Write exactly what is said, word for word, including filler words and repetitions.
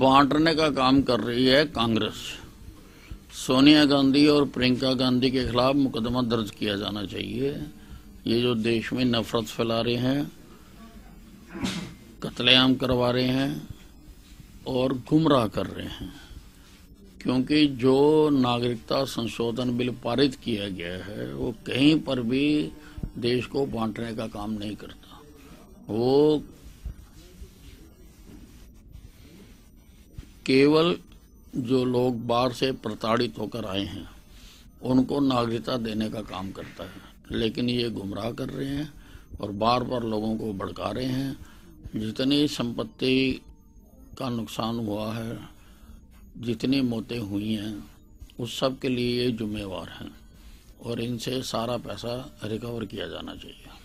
बांटने का काम कर रही है कांग्रेस। सोनिया गांधी और प्रियंका गांधी के खिलाफ मुकदमा दर्ज किया जाना चाहिए। ये जो देश में नफरत फैला रहे हैं, कत्लेआम करवा रहे हैं और गुमराह कर रहे हैं, क्योंकि जो नागरिकता संशोधन बिल पारित किया गया है वो कहीं पर भी देश को बांटने का काम नहीं करता। वो केवल जो लोग बाहर से प्रताड़ित होकर आए हैं उनको नागरिकता देने का काम करता है, लेकिन ये गुमराह कर रहे हैं और बार बार लोगों को भड़का रहे हैं। जितनी संपत्ति का नुकसान हुआ है, जितनी मौतें हुई हैं, उस सब के लिए ये जिम्मेवार हैं और इनसे सारा पैसा रिकवर किया जाना चाहिए।